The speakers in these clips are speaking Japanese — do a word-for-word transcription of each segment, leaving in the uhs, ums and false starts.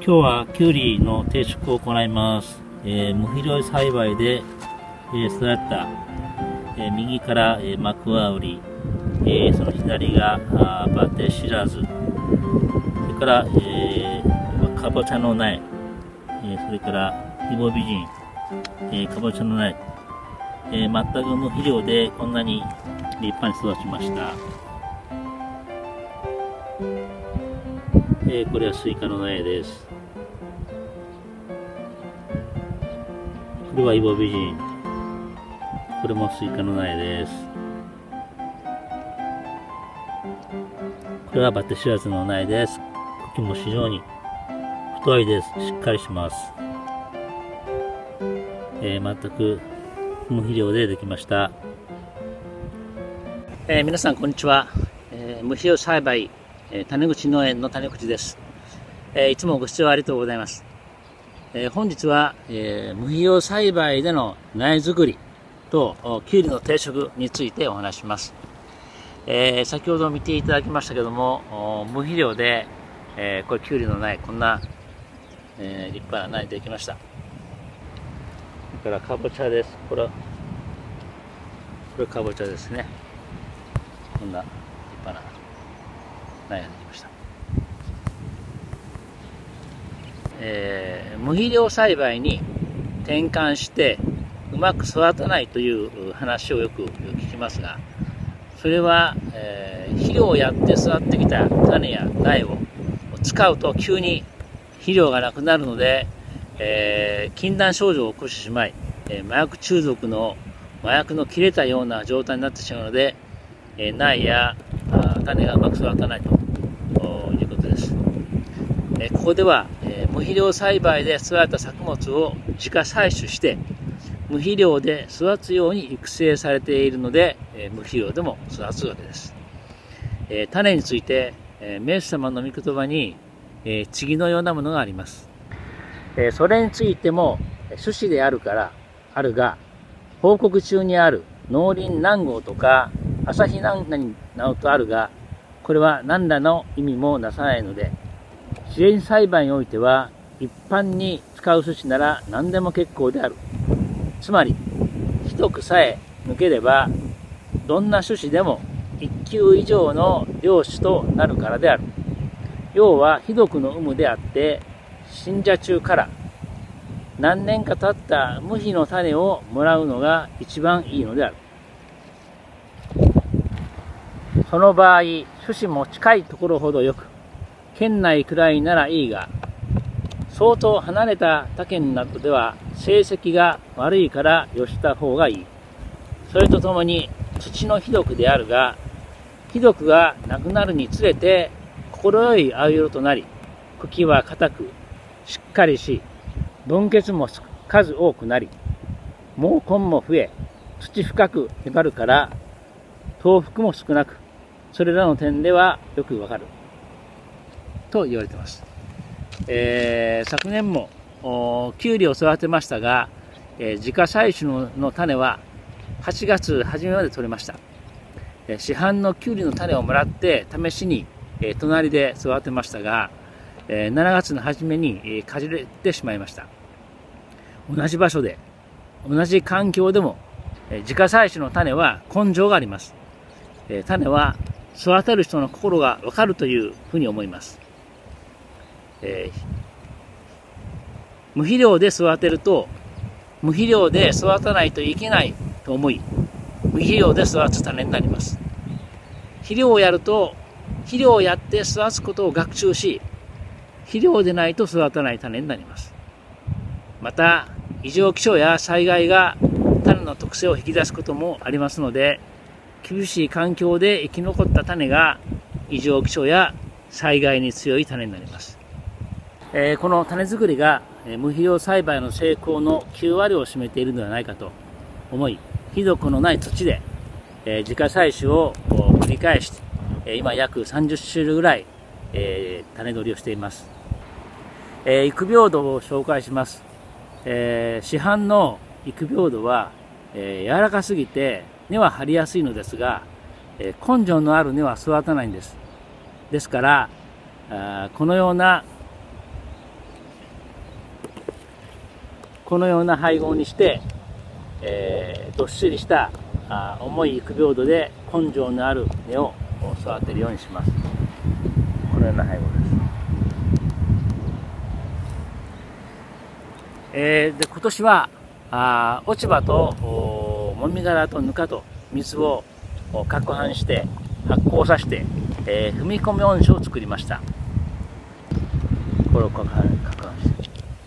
今日はきゅうりの定食を行います。えー、無肥料栽培で、えー、育った、えー、右から、えー、マクワウリ、えー、その左があバテシラズ、それから、えー、かぼちゃの苗、えー、それからイボビジン、えー、かぼちゃの苗、えー、全く無肥料でこんなに立派に育ちました。えー、これはスイカの苗です。これはイボビジン。これもスイカの苗です。これはバテシラズの苗です。茎も非常に太いです。しっかりします。えー、全く無肥料でできました。えー、皆さんこんにちは。えー、無肥料栽培、えー、種口農園の種口です。えー、いつもご視聴ありがとうございます。えー、本日は、えー、無肥料栽培での苗作りときゅうりの定食についてお話します。えー、先ほど見ていただきましたけども、無肥料で、えー、これきゅうりの苗、こんな、えー、立派な苗できました。それからかぼちゃです。これはこれかぼちゃですね。こんな立派な苗ができました。えー、無肥料栽培に転換してうまく育たないという話をよく聞きますが、それは、えー、肥料をやって育ってきた種や苗を使うと急に肥料がなくなるので、えー、禁断症状を起こしてしまい、えー、麻薬中毒の麻薬の切れたような状態になってしまうので、えー、苗や種がうまく育たないということです。えー、ここでは、えー、無肥料栽培で育った作物を自家採取して無肥料で育つように育成されているので、えー、無肥料でも育つわけです。えー、種について、えー、メス様の御言葉に、えー、次のようなものがあります。えー、それについても種子であるからあるが、報告中にある農林何号とか朝日何々などとあるが、これは何らの意味もなさないので、自然栽培においては一般に使う種子なら何でも結構である。つまりひどくさえ抜ければどんな種子でも一級以上の良種となるからである。要はひどくの有無であって、信者中から何年か経った無肥の種をもらうのが一番いいのである。その場合、種子も近いところほどよく、県内くらいならいいが、相当離れた他県などでは成績が悪いからよした方がいい。それとともに土のひどくであるが、ひどくがなくなるにつれて心よい青色となり、茎は硬くしっかりし、分欠も数多くなり、毛根も増え、土深くへばるから倒伏も少なく、それらの点ではよくわかると言われています。えー、昨年もきゅうりを育てましたが、えー、自家採取 の, の種ははちがつ初めまで取れました。えー、市販のきゅうりの種をもらって試しに、えー、隣で育てましたが、えー、しちがつの初めに、えー、かじれてしまいました。同じ場所で同じ環境でも、えー、自家採取の種は根性があります。えー、種は育てる人の心がわかるというふうに思います。えー、無肥料で育てると無肥料で育たないといけないと思い、無肥料で育つ種になります。肥料をやると肥料をやって育つことを学習し、肥料でないと育たない種になります。また異常気象や災害が種の特性を引き出すこともありますので、厳しい環境で生き残った種が異常気象や災害に強い種になります。えー、この種作りが、えー、無肥料栽培の成功のきゅうわりを占めているのではないかと思い、ひどくのない土で、えー、自家採取を繰り返して、えー、今約さんじゅっしゅるいぐらい、えー、種取りをしています。えー、育苗土を紹介します。えー、市販の育苗土は、えー、柔らかすぎて根は張りやすいのですが、えー、根性のある根は育たないんです。ですから、あこのようなこのような配合にして、えー、どっしりしたあ重い育苗土で根性のある根を育てるようにします。このような配合です。えー、で今年はあ落ち葉ともみ殻とぬかと水を攪拌して発酵させて、えー、踏み込み温床を作りました。これを攪拌して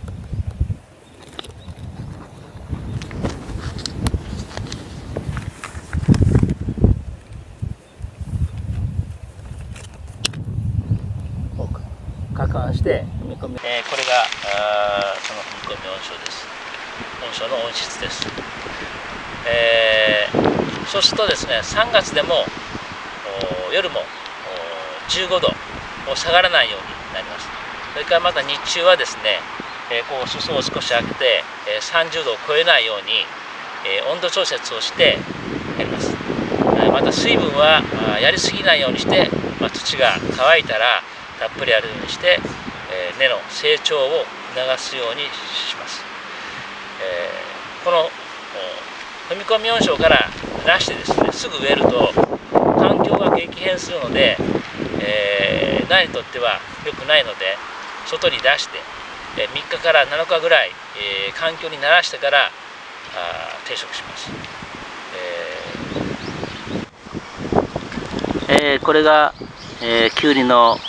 攪拌して踏み込み、えー、これがあその踏み込み温床です。温床の温室です。えー、そうするとですね、さんがつでも夜もじゅうごど下がらないようになります。それからまた日中はですね、えー、こう裾を少し開けて、えー、さんじゅうどを超えないように、えー、温度調節をしてやります。また水分はやりすぎないようにして、まあ、土が乾いたらたっぷりやるようにして、えー、根の成長を促すようにします。えー、この踏み込み温床から出してですね、すぐ植えると環境が激変するので、えー、苗にとっては良くないので、外に出して、えー、みっかからなのかぐらい、えー、環境に慣らしてからあ定植します。えーえー、これが、えー、きゅうりの、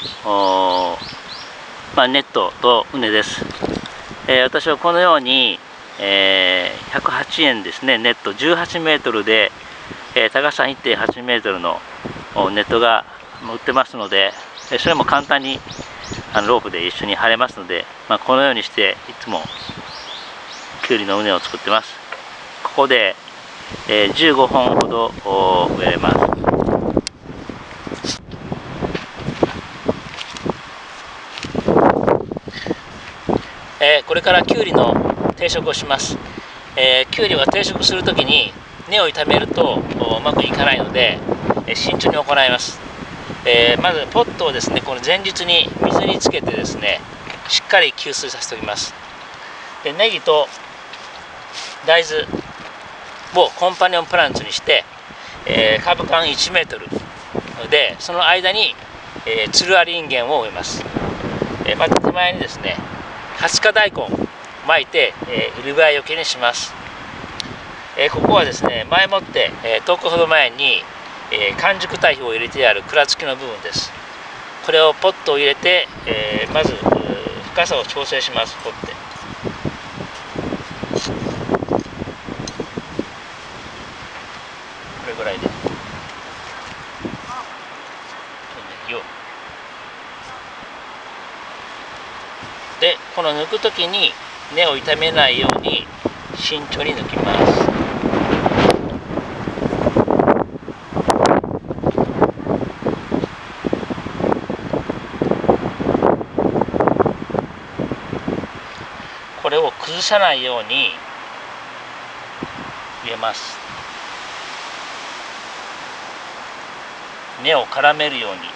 まあ、ネットと畝です。えー、私はこのように、えー、ひゃくはちえんですね、ネットじゅうはちメートルで、えー、高さ いってんはちメートルのネットが売ってますので、それも簡単にあのロープで一緒に張れますので、まあ、このようにしていつもきゅうりの畝を作ってます。ここで、えー、じゅうごほんほど植えれます。えー、これからきゅうりの定植をします。えー、きゅうりは定植するときに根を傷めるとうまくいかないので、えー、慎重に行います。えー、まずポットをですね、この前日に水につけてですね、しっかり吸水させておきます。で、ネギと大豆をコンパニオンプランツにして、えー、株間いちメートルで、その間に、えー、つるありインゲンを植えます。えー、また手前にですね、はちか大根を巻いて、えー、入り映えよけにします。えー、ここはですね、前もって、えー、とおかほど前に、えー、完熟堆肥を入れてある蔵付きの部分です。これをポットを入れて、えー、まず深さを調整します。掘って、これぐらいでで、この抜くときに根を傷めないように慎重に抜きます。これを崩さないように入れます。根を絡めるように。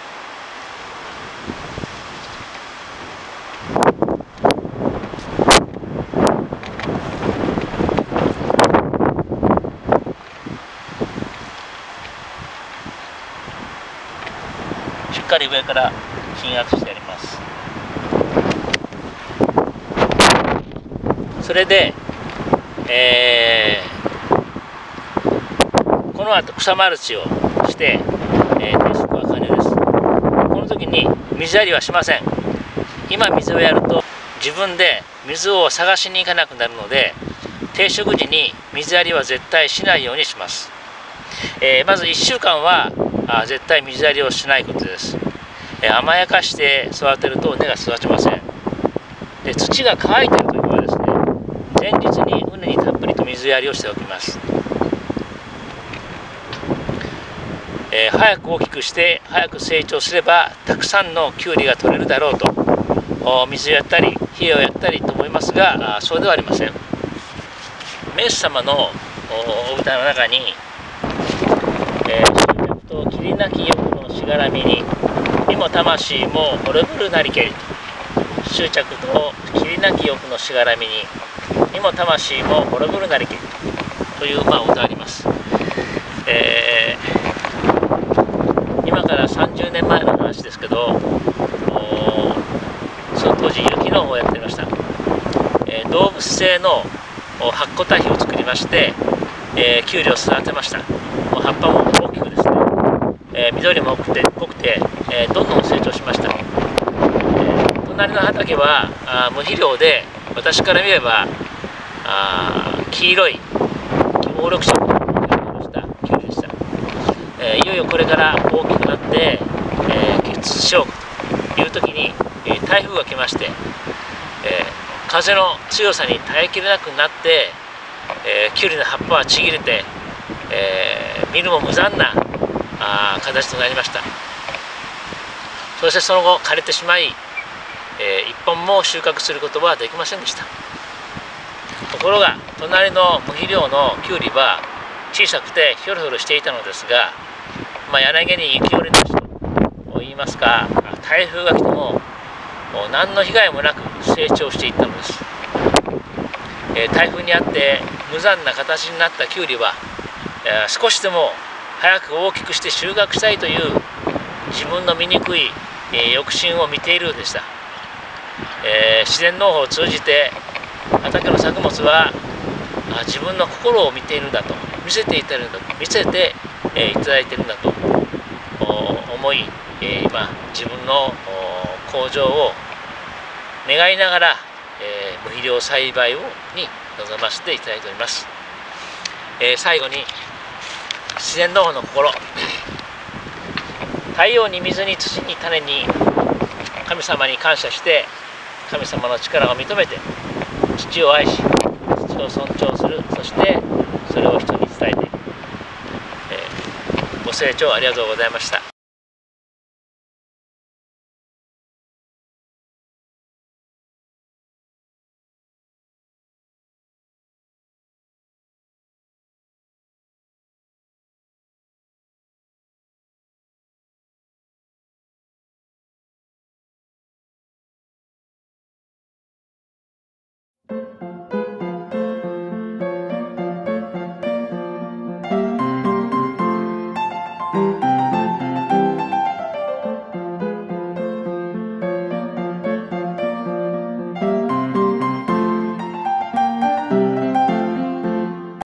しっかり上から鎮圧してやります。それで、えー、この後草マルチをして、えー、定植は完了です。この時に水やりはしません。今水をやると自分で水を探しに行かなくなるので、定植時に水やりは絶対しないようにします。えー、まずいっしゅうかんはあ絶対水やりをしないことです。えー、甘やかして育てると根が育ちません。で、土が乾いているときはですね、前日に畝にたっぷりと水やりをしておきます。えー、早く大きくして早く成長すればたくさんのきゅうりが取れるだろうと水をやったり肥料をやったりと思いますが、そうではありません。メス様のお歌の中に、えー、執着と切なき欲のしがらみに身も魂も滅ぶるなりけり、執着と切なき欲のしがらみに身も魂も滅ぶるなりけという、まあ、歌あります。えー、今からさんじゅうねんまえの話ですけど、その当時有機農法をやっていました。えー、動物性の発酵堆肥を作りまして、えー、キュウリを育てました。もう葉っぱも大きくですね、えー、緑も濃くて、濃くてえー、どんどん成長しました。えー、隣の畑はあ無肥料で、私から見ればあ黄色い黄緑色のしたキュウリでした。えー、いよいよこれから大きくなって、えー、結出しようという時に、えー、台風が来まして、えー、風の強さに耐えきれなくなって、えー、キュウリの葉っぱはちぎれて、えー、見るも無残なあ形となりました。そしてその後枯れてしまい、えー、一本も収穫することはできませんでした。ところが隣の無肥料のキュウリは小さくてひょろひょろしていたのですが、まあ、柳に雪寄りの地といいますか、台風が来ても何の被害もなく成長していったのです。えー、台風にあって無残な形になったキュウリは、えー、少しでも早く大きくして収穫したいという自分の醜い、えー、欲心を見ているようでした。えー、自然農法を通じて畑の作物はあ自分の心を見ているんだと、見せていただいているんだ見せて、えー、いただいているんだと思い、えー、今自分の向上を願いながら、えー、無肥料栽培をに臨ませていただいております。えー、最後に自然農法の心、太陽に水に土に種に神様に感謝して、神様の力を認めて土を愛し土を尊重する、そしてそれを人に伝えていく。えー、ご清聴ありがとうございました。